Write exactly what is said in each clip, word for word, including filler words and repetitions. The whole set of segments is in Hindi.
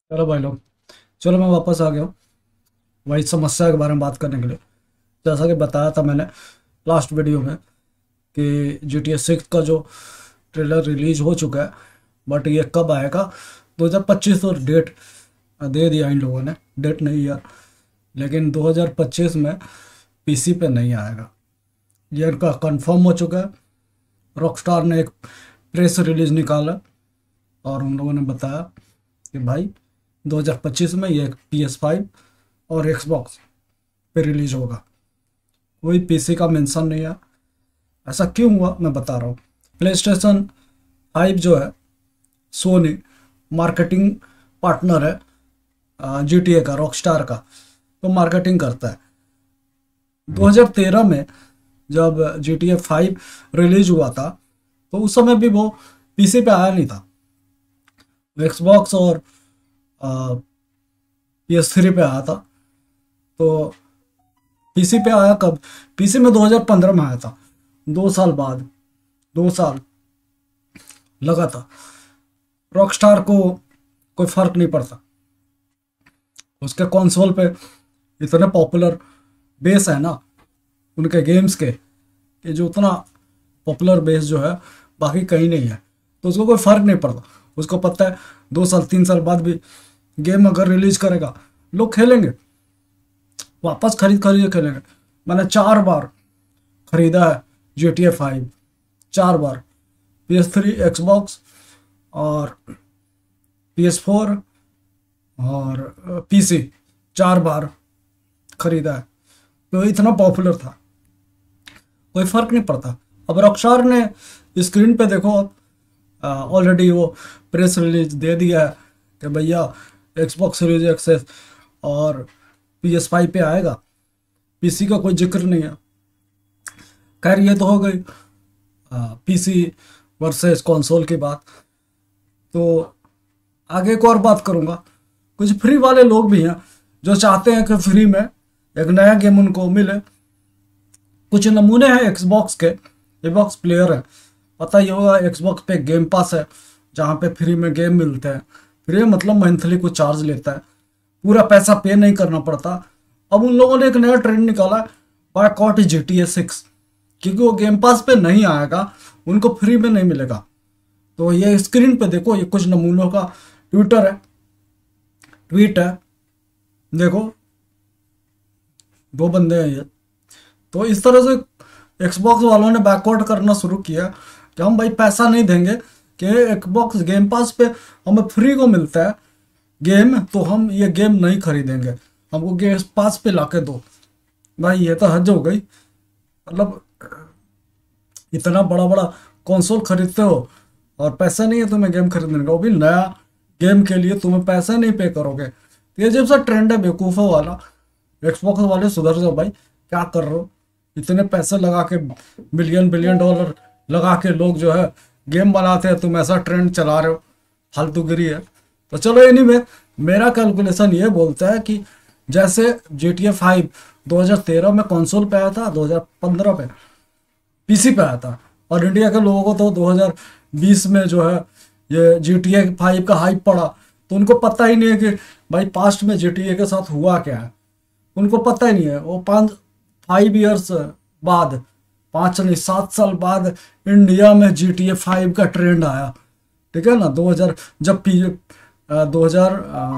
चलो भाई लोग, चलो मैं वापस आ गया हूँ वही समस्या के बारे में बात करने के लिए। जैसा कि बताया था मैंने लास्ट वीडियो में कि जी टी ए सिक्स का जो ट्रेलर रिलीज हो चुका है, बट ये कब आएगा? दो हज़ार पच्चीस और डेट दे दिया इन लोगों ने, डेट नहीं यार, लेकिन दो हज़ार पच्चीस में पी सी पे नहीं आएगा। ये इनका कंफर्म हो चुका है। रॉकस्टार ने एक प्रेस रिलीज निकाला और उन लोगों ने बताया कि भाई दो हज़ार पच्चीस में ये पी एस फाइव और एक्सबॉक्स पे रिलीज होगा। कोई पी सी का मेंशन नहीं है। ऐसा क्यों हुआ मैं बता रहा हूँ। प्ले स्टेशन फाइव जो है, सोनी मार्केटिंग पार्टनर है जी टी ए का, रॉकस्टार का, तो मार्केटिंग करता है। दो हज़ार तेरह में जब G T A five release हुआ था तो उस समय भी वो पी सी पे आया नहीं था। एक्सबॉक्स और पी एस थ्री पे आया था। तो पी सी पे आया कब? पी सी में दो हज़ार पंद्रह में आया था, दो साल बाद, दो साल लगा था। रॉकस्टार को कोई फर्क नहीं पड़ता, उसके कंसोल पे इतने पॉपुलर बेस है ना उनके गेम्स के, कि जो उतना पॉपुलर बेस जो है बाकी कहीं नहीं है, तो उसको कोई फर्क नहीं पड़ता। उसको पता है दो साल तीन साल बाद भी गेम अगर रिलीज करेगा लोग खेलेंगे, वापस खरीद खरीद खेलेंगे। मैंने चार बार खरीदा है जी टी ए फाइव, चार बार, पी एस थ्री, एक्सबॉक्स और पी एस फोर और पी सी, चार बार खरीदा है। तो इतना पॉपुलर था, कोई फर्क नहीं पड़ता। अब रॉकस्टार ने स्क्रीन पे देखो, ऑलरेडी वो प्रेस रिलीज दे दिया है कि भैया एक्सबॉक्स सीरीज एक्सेस और पी एस फाइव पे आएगा, पी सी का कोई जिक्र नहीं है। खैर ये तो हो गई पी सी वर्सेस कंसोल की बात। तो आगे एक और बात करूँगा। कुछ फ्री वाले लोग भी हैं जो चाहते हैं कि फ्री में एक नया गेम उनको मिले। कुछ नमूने हैं एक्सबॉक्स के, एक्सबॉक्स प्लेयर है, पता ही होगा। एक्सबॉक्स पे गेम पास है जहाँ पे फ्री में गेम मिलते हैं। फ्री मतलब मंथली कुछ चार्ज लेता है, पूरा पैसा पे नहीं करना पड़ता। अब उन लोगों ने एक नया ट्रेंड निकाला, boycott G T A six, क्योंकि वो गेम पास पे नहीं आएगा, उनको फ्री में नहीं मिलेगा। तो ये स्क्रीन पे देखो, ये कुछ नमूनों का ट्विटर है, ट्वीट है, देखो दो बंदे हैं ये। तो इस तरह से एक्सबॉक्स वालों ने बैकआउट करना शुरू किया कि हम भाई पैसा नहीं देंगे कि एक्सबॉक्स गेम पास पे हमें फ्री को मिलता है गेम, तो हम ये गेम नहीं खरीदेंगे, हमको गेम पास पे लाके दो। भाई ये तो हद हो गई। मतलब इतना बड़ा बड़ा कंसोल खरीदते हो और पैसा नहीं है तुम्हें गेम खरीदने का, वो भी नया गेम के लिए तुम्हें पैसा नहीं पे करोगे। तो ये जब सा ट्रेंड है बेवकूफ़ों वाला। एक्सबॉक्स वाले सुधर जाओ भाई, क्या कर रहे हो? इतने पैसे लगा के, बिलियन बिलियन डॉलर लगा के लोग जो है गेम बनाते हैं, तुम ऐसा ट्रेंड चला रहे हो, फालतूगिरी है। तो चलो एनीवे, मेरा कैलकुलेशन ये बोलता है कि जैसे जी टी ए फाइव दो हज़ार तेरह में कंसोल पे आया था, दो हज़ार पंद्रह पे पी सी पे आया था, और इंडिया के लोगों को तो दो हज़ार बीस में जो है ये जी टी ए फाइव का हाइप पड़ा, तो उनको पता ही नहीं है कि भाई पास्ट में जी टी ए के साथ हुआ क्या है। उनको पता ही नहीं है। वो पाँच फाइव ईयर्स बाद, पाँच नहीं सात साल बाद इंडिया में जी टी ए फाइव का ट्रेंड आया, ठीक है ना। दो हज़ार जब पी दो हज़ार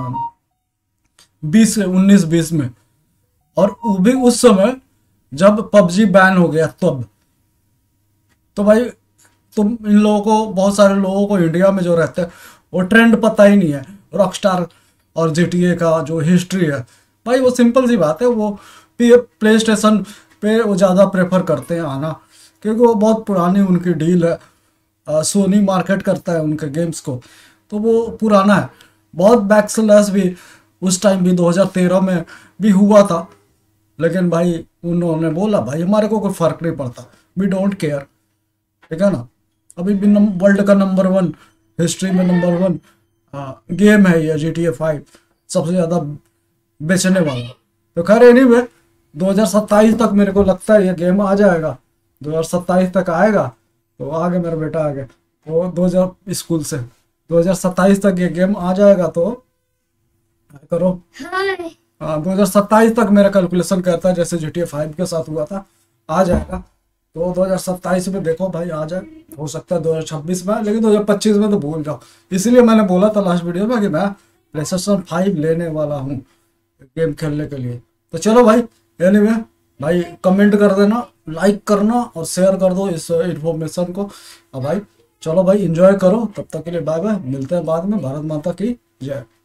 बीस उन्नीस बीस में, और वो भी उस समय जब पबजी बैन हो गया तब। तो भाई तुम इन लोगों को, बहुत सारे लोगों को इंडिया में जो रहते हैं वो ट्रेंड पता ही नहीं है। रॉकस्टार और जी टी ए का जो हिस्ट्री है भाई, वो सिंपल सी बात है, वो प्ले स्टेशन पे वो ज़्यादा प्रेफर करते हैं आना, क्योंकि वो बहुत पुरानी उनकी डील है। सोनी मार्केट करता है उनके गेम्स को, तो वो पुराना है। बहुत बैकस्लैश भी उस टाइम भी दो हज़ार तेरह में भी हुआ था, लेकिन भाई उन्होंने बोला भाई हमारे को कोई फ़र्क नहीं पड़ता, वी डोंट केयर, ठीक है ना। अभी भी वर्ल्ड का नंबर वन, हिस्ट्री में नंबर वन गेम है ये जी टी ए फाइव, सबसे ज़्यादा बेचने वाला। तो खैर एनीवे, दो हज़ार सत्ताईस तक मेरे को लगता है ये गेम आ जाएगा। दो हज़ार सत्ताईस तक आएगा तो आगे मेरा बेटा आगे, वो दो हज़ार स्कूल से दो हज़ार सत्ताईस तक ये गेम आ जाएगा, तो करो। हाँ, दो हजार सत्ताईस तक मेरा कैलकुलेशन कहता है, जैसे जी टी ए फाइव के साथ हुआ था, आ जाएगा। तो दो हजार सत्ताईस में देखो भाई आ जाए, हो सकता है दो हजार छब्बीस में, लेकिन दो हजार पच्चीस में तो भूल जाओ। इसीलिए मैंने बोला था लास्ट वीडियो में कि मैं प्लेस्टेशन फाइव लेने वाला हूँ गेम खेलने के लिए। तो चलो भाई, एनीवे भाई कमेंट कर देना, लाइक करना और शेयर कर दो इस इन्फॉर्मेशन को। अब भाई चलो भाई, एंजॉय करो, तब तक के लिए बाय बाय, मिलते हैं बाद में। भारत माता की जय।